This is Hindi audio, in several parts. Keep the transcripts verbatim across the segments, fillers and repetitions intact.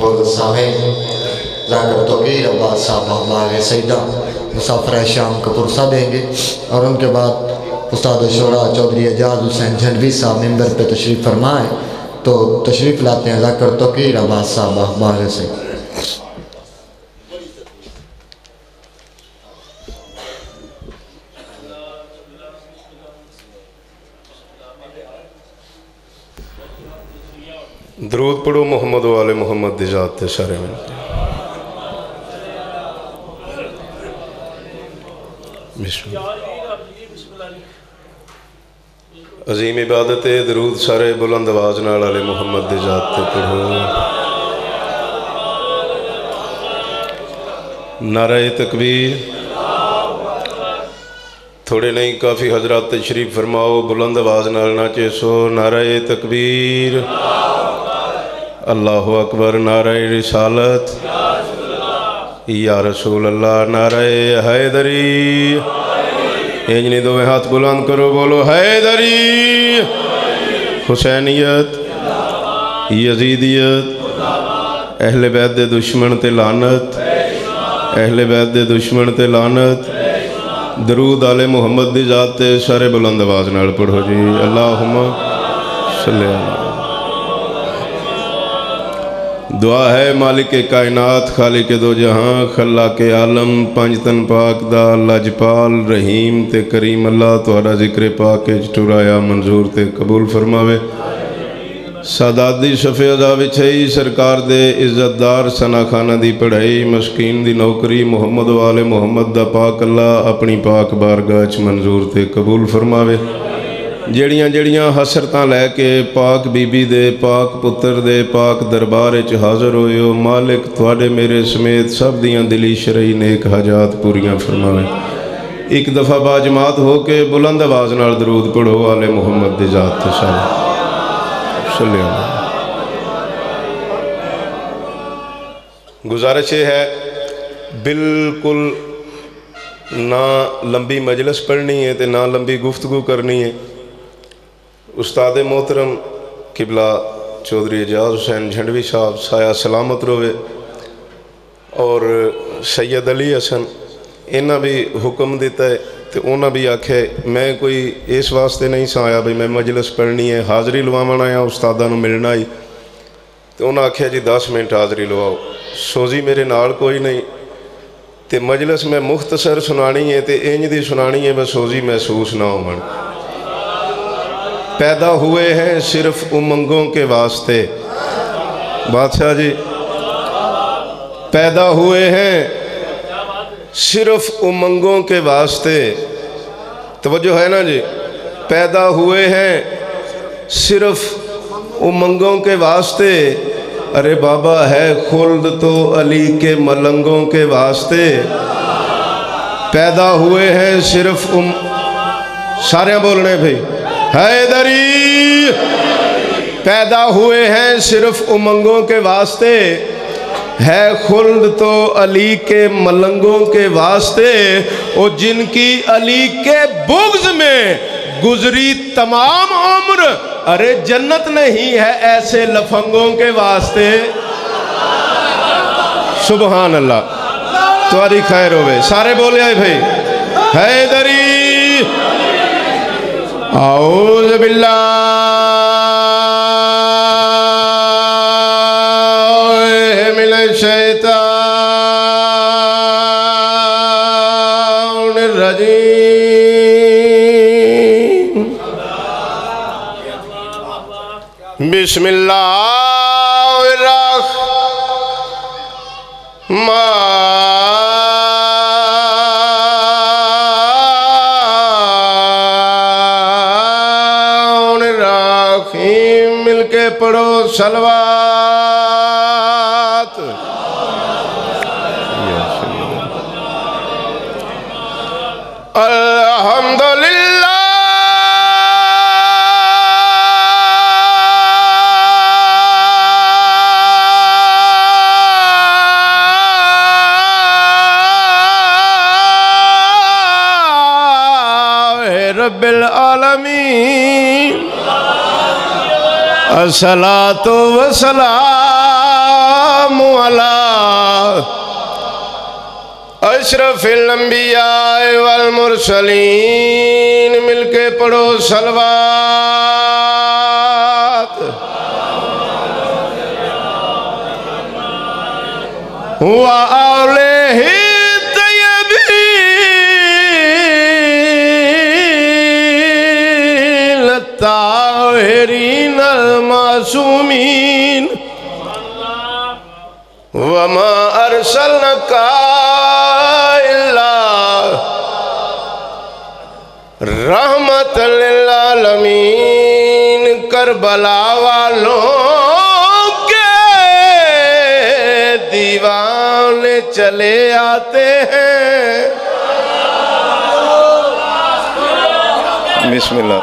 मोअज़्ज़ज़ सामेईन ज़ाकिर तौक़ीर अब्बास साहब हमारे सईदा मुसाफ़िर शाम का पुरसा देंगे और उनके बाद उस्ताद शोरा चौधरी एजाज हुसैन झंडवी साहब मिंबर पे तशरीफ़ फरमाएँ। तो तशरीफ़ लाते हैं ज़ाकिर तौक़ीर अब्बास साहब हमारे सईदा। दरूद पढ़ो मोहम्मद वाले मोहम्मद दी ज़ात ते सारे में। अजीम इबादत है दरूद सारे बुलंद आवाज़ नाल वाले मोहम्मद दी ज़ात ते पढ़ो। नारे तकबीर। थोड़े नहीं काफ़ी हजरात तशरीफ़ फरमाओ, बुलंद आवाज़ नाल ना चेसो। नारे तकबीर, अल्लाहु अकबर, नारे रिसालत या रसूल अल्लाह, नारे हैदरी। इंज नहीं दोवें हाथ बुलंद करो, बोलो हैदरी। हुसैनियत, यजीदियत, अहले बैत दे दुश्मन ते लानत, अहले बैत दे दुश्मन ते लानत। दरूद आले मुहम्मद दी ज़ात ते सारे बुलंद आवाज़ नाल पढ़ो जी। अल्लाहुम्मा सल्ली अला। दुआ है मालिक कायनात खालिक दो जहां खल्लाक आलम पंज तन पाक दा लजपाल रहीम ते करीम अल्लाह तुहाड़ा जिक्र पाक टुराया मंजूर ते कबूल फरमावे। सादादी शफे अदा विछई सरकार दे इज्जतदार सना खाना दी पढ़ाई मस्कीन दी नौकरी मुहम्मद वाले मुहम्मद दा पाक अल्लाह अपनी पाक बारगाह च मंजूर ते कबूल फरमावे। जड़ियाँ जड़ियाँ हसरतां लैके पाक बीबी दे पाक पुत्र दे पाक दरबार च हाज़र होए हो, मालिक तुहाडे मेरे समेत सब दियाँ दिली शरई नेक हाजात पूरियां फरमावे। एक दफ़ा बाजमात हो के बुलंद आवाज़ नाल दरूद पढ़ो आले मुहम्मद दी ज़ात ते सल्ले। गुजारिश है बिल्कुल ना लंबी मजलिस पढ़नी है तो ना लंबी गुफ्तगू करनी है। उस्ताद मोहतरम किबला चौधरी एजाज हुसैन झंडवी साहब साया सलामत रोवे और सैयद अली हसन इन्हें भी हुक्म दिता है तो उन्हें भी आखे मैं कोई इस वास्ते नहीं सा आया भाई मैं मजलिस पढ़नी है हाज़री लवावन आया उस्तादा नूं मिलना ही। तो उन्हें आख्या जी दस मिनट हाज़री लवाओ। सोजी मेरे नाल कोई नहीं तो मजलिस में मुख्तसर सुनानी है तो इंज दी सुनानी है बस सोजी महसूस ना हो। पैदा हुए हैं सिर्फ उमंगों के वास्ते, बादशाह जी पैदा हुए हैं सिर्फ उमंगों के वास्ते। तवज्जो है ना जी, पैदा हुए हैं सिर्फ उमंगों के वास्ते। अरे बाबा है खुल्द तो अली के मलंगों के वास्ते। पैदा हुए हैं सिर्फ उम सारे बोलने भाई हैदरी। पैदा हुए हैं सिर्फ उमंगों के वास्ते, है खुल्द तो अली के मलंगों के वास्ते। और जिनकी अली के बुग़्ज़ में गुजरी तमाम उम्र, अरे जन्नत नहीं है ऐसे लफंगों के वास्ते। सुबहान अल्लाह, तुम्हारी खैर होवे। सारे बोले आए भाई हैदरी। औज़ु बिल्लाहि मिनश शैतानिर रजीम। बिस्मिल्लाहिर रहमानिर रहीम। मिलके पढ़ो सलवात। अल्हम्दुलिल्लाह रब्बिल आलमीन। अस्सलातु वस्सलामु अशरफिल अंबिया वल मुरसलीन, मिलके पढ़ो सलवात। व आलिहि तय्यबीन ताहिरीन अल मासूमीन, वमा अरसलनाका इल्ला रहमतल लिल आलमीन। करबला वालों के दीवाने चले आते हैं। बिस्मिल्लाह।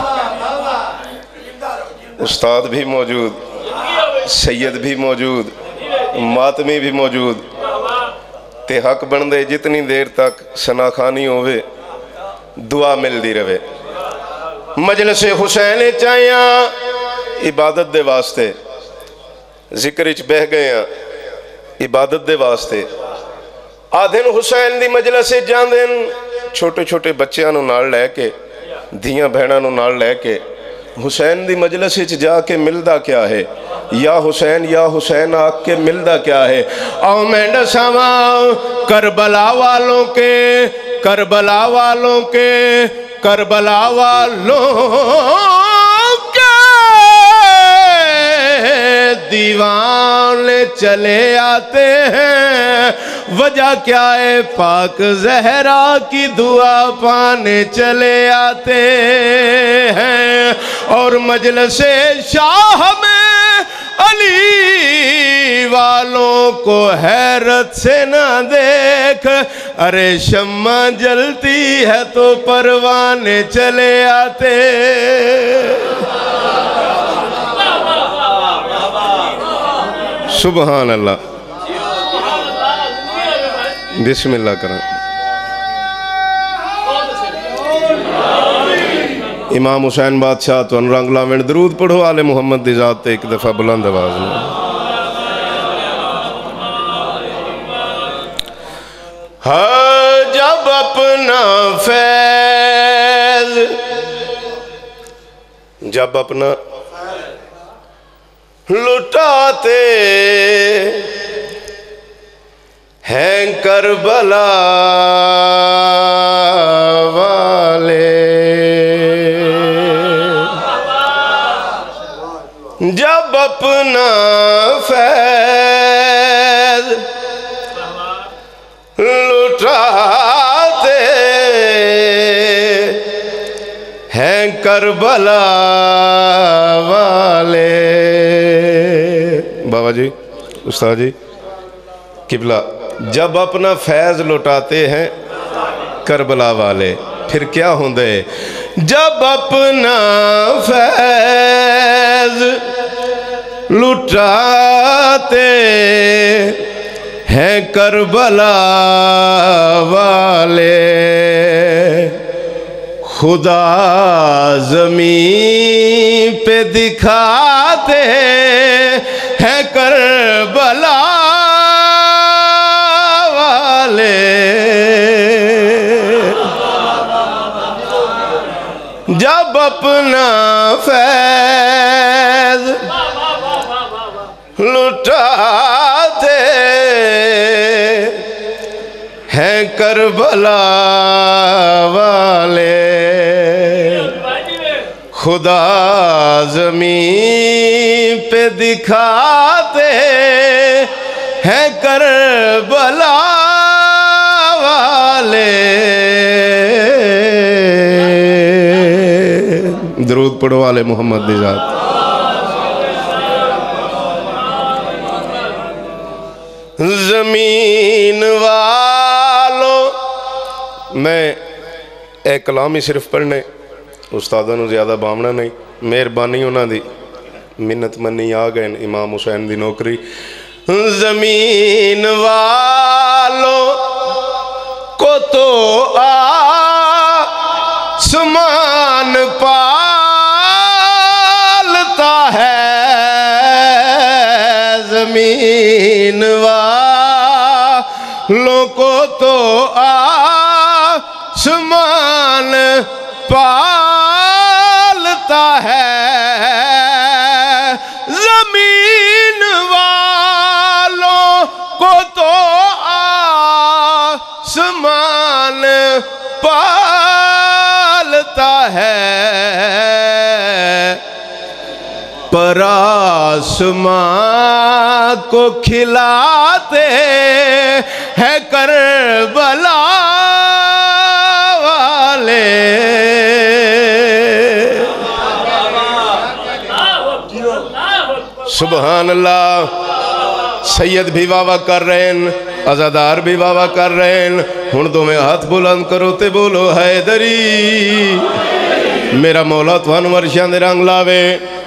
उस्ताद भी मौजूद, सैयद भी मौजूद, मातमी भी मौजूद, ते हक बनदे जितनी देर तक सनाखानी होवे दुआ मिलती रहे। मजलिसे हुसैन चाया इबादत दे वास्ते, जिक्र च बह गए हैं इबादत दे वास्ते। आधे हुसैन दी मजलिसे जांदे छोटे छोटे बच्चों नाल लैके, धियां भैणां नूं नाल लैके हुसैन दी मजलिस जाके मिलदा क्या है? या हुसैन या हुसैन आके मिलदा क्या है? आओ मैं दसावा करबला वालों के, करबला वालों के, करबला वालों के दीवाने चले आते हैं। वजह क्या है? पाक जहरा की दुआ पाने चले आते हैं। और मजलिसे शाह में अली वालों को हैरत से ना देख, अरे शम्मा जलती है तो परवाने चले आते। सुबहान अल्लाह। बिस्मिल्लाह करें। इमाम हुसैन बादशाह तो रंग लावें। दरूद पढ़ो आले मुहम्मद दी ज़ात ते एक दफ़ा बुलंद आवाज़ में। हाँ जब अपना फैज़, जब अपना लुटाते हैं करबला वाले, जब अपना फैज़ लुटाते हैं करबला वाले। बाबा जी, उस्ताद जी, किबला, जब अपना फैज़ लुटाते हैं करबला वाले, फिर क्या होंदे? जब अपना फैज़ लुटाते हैं करबला वाले, खुदा ज़मीन पे दिखाते हैं करबला वाले। जब अपना फैज़ लुटाते हैं करबला वाले, खुदा ज़मीन पे दिखाते हैं करबला वाले। दरूद पढ़ो वाले मोहम्मद दी ज़ात। ज़मीन वालों, मैं एक कलाम ही सिर्फ पढ़ने, उस्तादां नूं ज़्यादा बावना नहीं। मेहरबानी उन्हां दी, मिन्नत मन्नी आ गए इमाम हुसैन दी नौकरी। ज़मीन वालों को तो आसमान पालता है, ज़मीन को तो आसमान पालता है, जमीन वालों को तो आसमान पालता है, पर आसमां को खिलाते हैं करबला वाले। सुभान अल्लाह। सैयद भी वावा कर रहे हैं, अजादार भी वावा कर रहे हैं। हुण दोवें हाथ बुलंद करो ते बोलो हैदरी। मेरा मौला तुहानू अर्शां दे रंग लावे।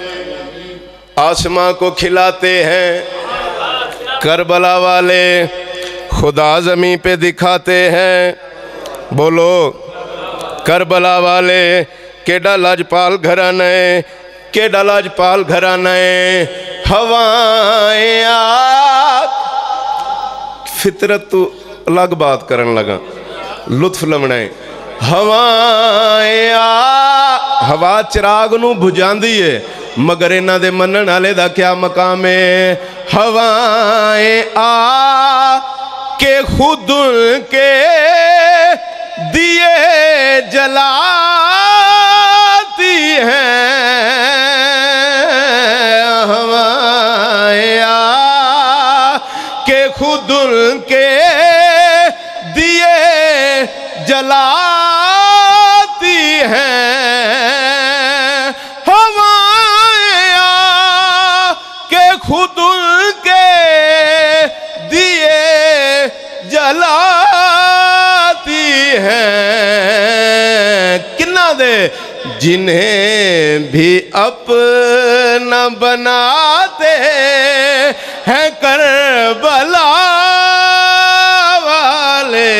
आसमां को खिलाते हैं करबला वाले, खुदा ज़मीं पे दिखाते हैं। बोलो करबला वाले। केडा लाजपाल घराना है, केडा लाजपाल घराना है। हवाएं आग, फितरत तो अलग बात करन लगा, लुत्फ लवना है। हवाएं आ, हवा चिराग नू बुझांदी है, मगर इन्हां दे मनण वाले दा क्या मकाम है। हवाएं आ के खुद के दिए जलाती हैं, हवाएं आ के खुद के दिए जलाती हैं, खुद के दिए जलाती हैं। किन्ना दे जिन्हें भी अपना बनाते हैं करबला वाले।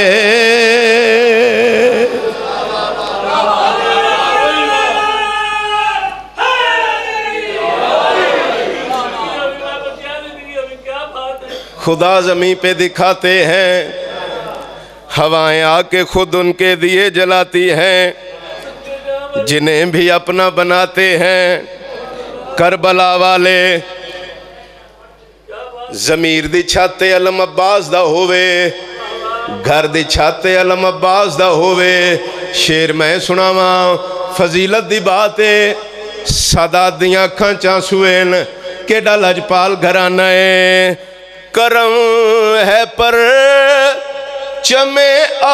खुदा ज़मीं पे दिखाते हैं, हवाएं आके खुद उनके दिए जलाती हैं। जिन्हें भी अपना बनाते हैं करबला वाले। ज़मीर दी छाते अलम अब्बास दा होवे, घर दी छाते अलम अब्बास दा होवे। शेर मैं सुनावा, फजीलत दी बात है। सादात दियां अखां च आंसू हैन। केडा लजपाल घराना है। करम है पर चमे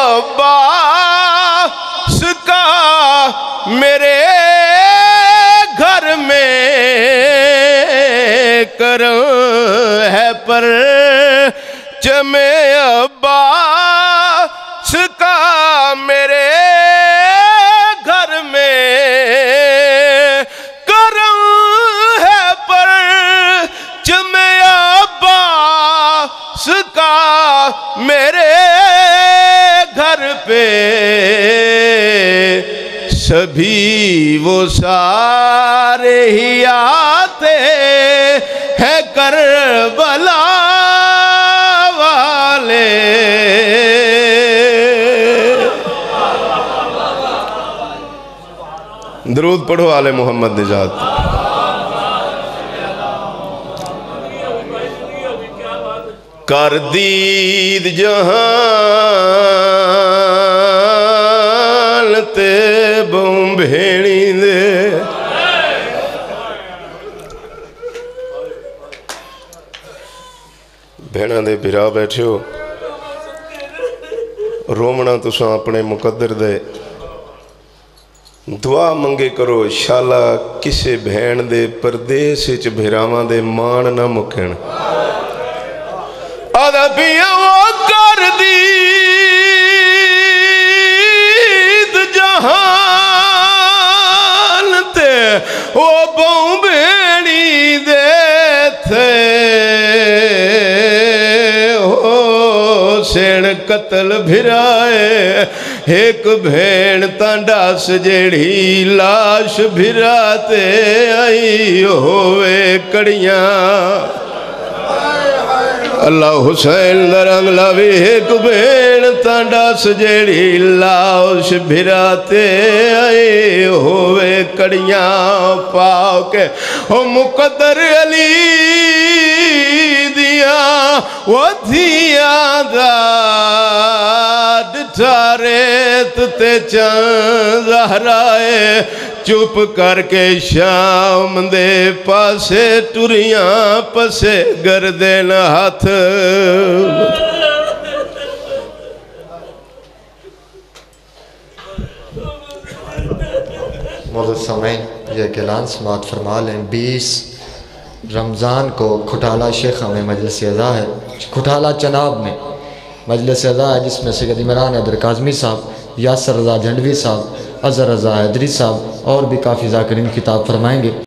अब्बास का मेरे घर में। करम है पर चमे अब्बास का मेरे घर में। करम है पर चमे अब्बास का मेरे घर पे। सभी वो सारे ही आते हैं करबला वाले। दरूद पढ़ो आले मोहम्मद निजात। कर दीद जहान ते बऊं भेणी दे। भेणा दे बिरा बैठे हो, रोमना तुसां अपने मुकद्दर दे। दुआ मंगे करो शाला किसे भैन दे परदेस च भिरावां दे मान ना मुकण। अदबियां वो कर दीद जहान ते वो बऊं भेणी दे थे। हो सेण कतल भिराए एक भेण तांडास जेड़ी लाश भिराते आई होवे कड़ियां। अल्लाह हुसैन दा रंग लावी एक भेण तां दस जेड़ी लाश भिराते आए होवे कड़ियां पाके ओ मुकद्दर अली दिया वो थिया दा डिठारेत ते चंद ज़हराए चुप करके शाम दे पासे टुरियां पसे गर्दे न हाथ मौजूद समय यह ऐलान समात फरमा लें। बीस रमज़ान को खुटाला शेख में मजलिस अज़ा है, खुटाला चनाब में मजलिस अज़ा है, जिसमें सैयद इमरान हैदर काज़मी साहब, यासर रज़ा झंडवी साहब, अज़हर रज़ा हैदरी साहब और भी काफ़ी ज़ाकिरीन खिताब फरमाएंगे।